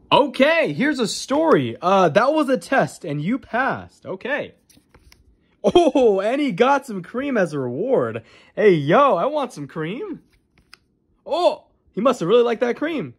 Okay, here's a story. That was a test and you passed. Okay. Oh, and he got some cream as a reward. Hey, yo, I want some cream. Oh, he must have really liked that cream.